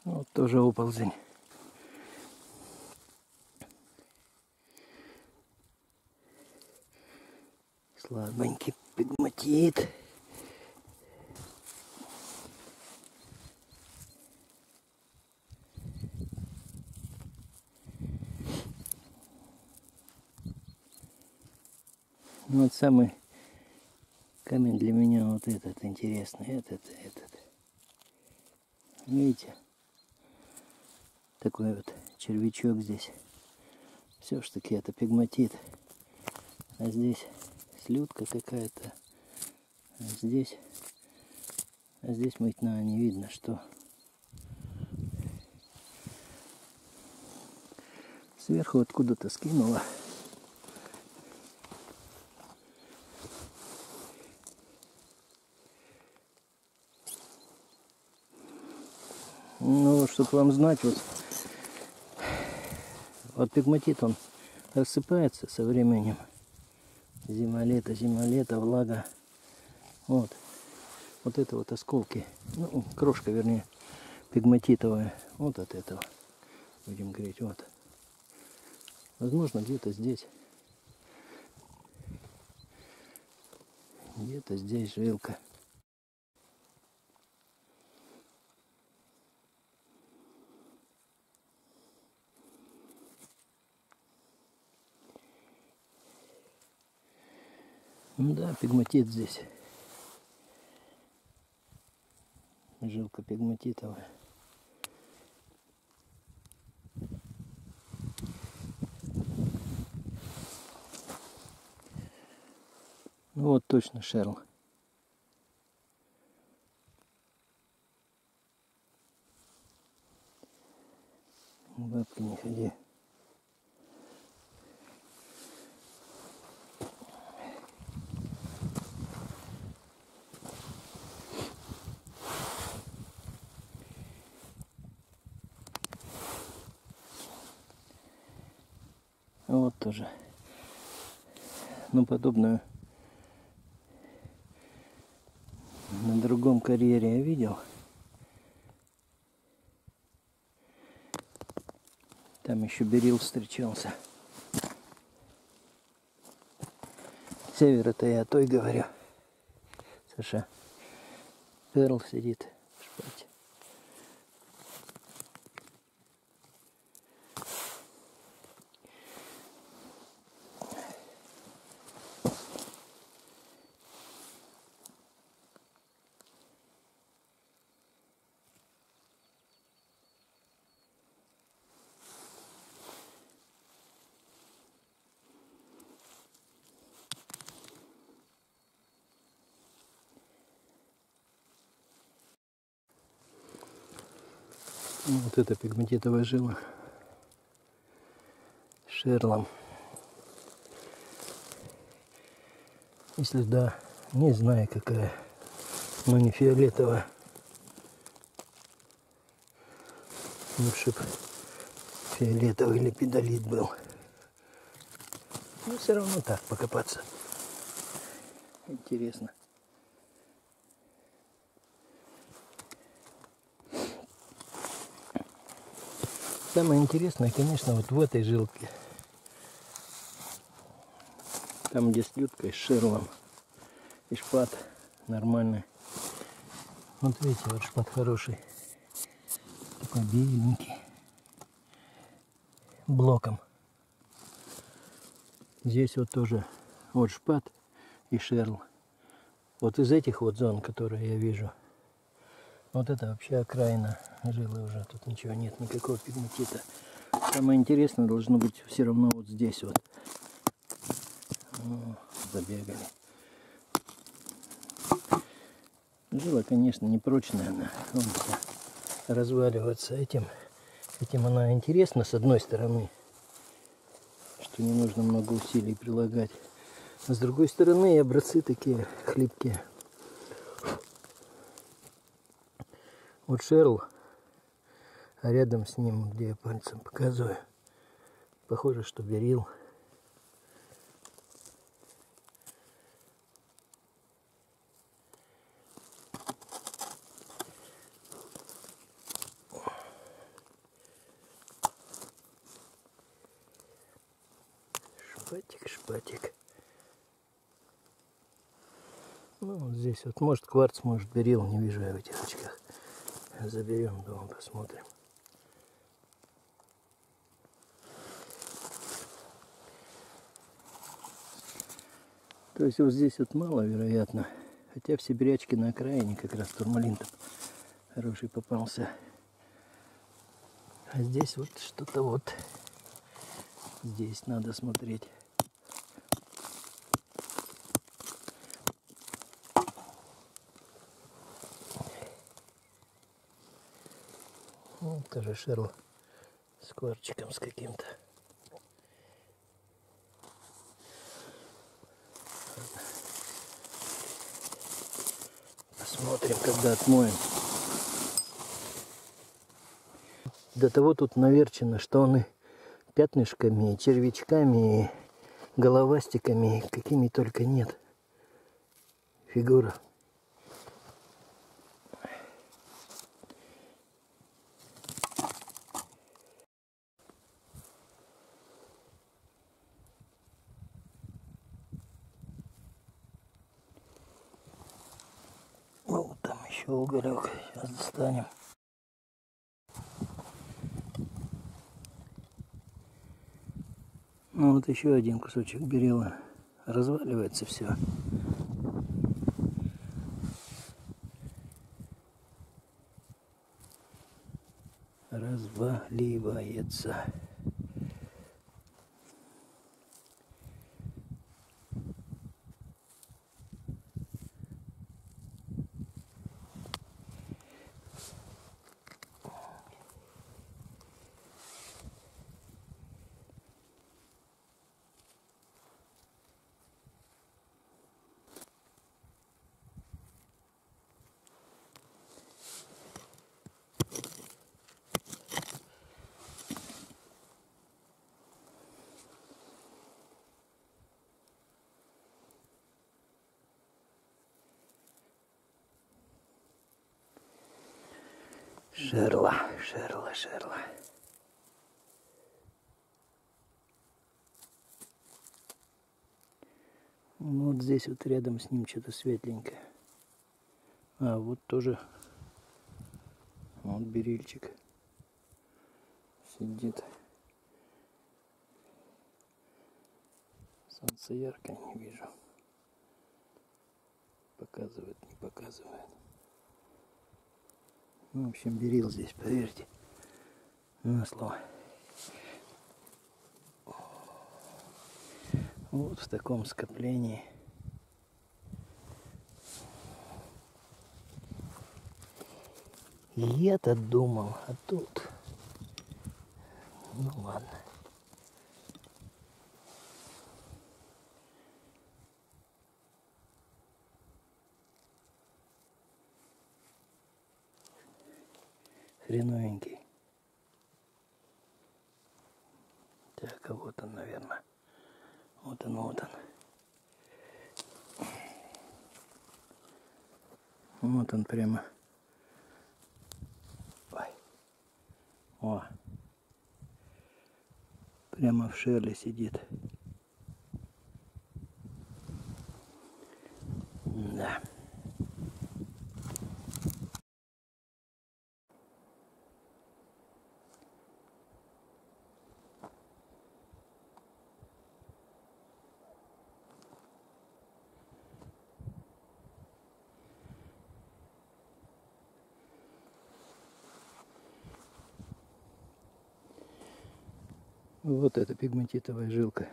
Вот тоже оползень. Слабенький пегматит. Ну, вот самый камень для меня вот этот интересный. Этот. Видите? Такой вот червячок здесь. Все ж таки это пегматит. А здесь слюдка какая-то. А здесь мытьна, не видно что. Сверху откуда-то скинула. Ну, чтобы вам знать, вот пегматит, он рассыпается со временем. Зима-лето, влага. Вот это вот осколки, ну, крошка, вернее, пегматитовая. Вот от этого будем говорить, вот. Возможно, где-то здесь. Где-то здесь жилка. Ну да, пегматит здесь. Жилка пегматитовая. Ну вот точно шерл. Бабки не ходи. Вот тоже. Ну, подобную на другом карьере я видел. Там еще берил встречался. Север это я о той говорю. Саша. Перл сидит в шпате. Вот это пегматитовая жила. Шерлом. Если да, не знаю какая. Но не фиолетовая. Лучше бы фиолетовый лепидолит был. Но все равно так покопаться. Интересно. Самое интересное, конечно, вот в этой жилке. Там, где слюдка и с шерлом. И шпат нормальный. Вот видите, вот шпат хороший. Такой беленький. Блоком. Здесь вот тоже вот шпат и шерл. Вот из этих вот зон, которые я вижу. Вот это вообще окраина жилы уже. Тут ничего нет, никакого пегматита. Самое интересное должно быть все равно вот здесь вот. О, забегали. Жила, конечно, непрочная она. Вон вся разваливается этим. Этим она интересна с одной стороны, что не нужно много усилий прилагать. А с другой стороны и образцы такие хлипкие. Вот шерл, а рядом с ним, где я пальцем показываю, похоже, что берил. Шпатик, шпатик. Ну, вот здесь вот, может, кварц, может, берил, не вижу я в этих очках. Заберем дома, посмотрим. То есть вот здесь вот мало, вероятно. Хотя в сибирячке на окраине как раз турмалин там хороший попался. А здесь вот что-то вот. Здесь надо смотреть. Ну, тоже шерл с кварчиком с каким-то. Посмотрим, когда отмоем. До того тут наверчено, что он и пятнышками, и червячками, и головастиками, и какими только нет. Фигура. Ну, там еще уголек. Сейчас достанем. Ну, вот еще один кусочек берила. Разваливается все. Разваливается. Шерла, шерла, шерла. Ну, вот здесь вот рядом с ним что-то светленькое. А вот тоже вот берильчик сидит. Солнце яркое, не вижу. Показывает, не показывает. Ну, в общем, берил здесь, поверьте. На слово. Вот в таком скоплении. Я-то думал, а тут... Ну ладно. Хреновенький. Так, а вот он, наверное. Вот он, вот он. Вот он прямо. Ой. О. Прямо в шерле сидит. Да. Вот эта пигматитовая жилка.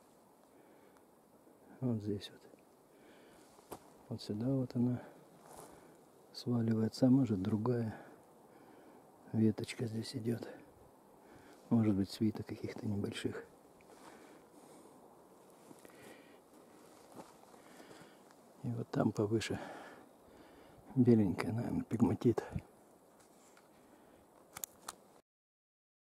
Вот здесь вот. Вот сюда вот она сваливается, а может другая веточка здесь идет. Может быть свита каких-то небольших. И вот там повыше беленькая, наверное, пигматит.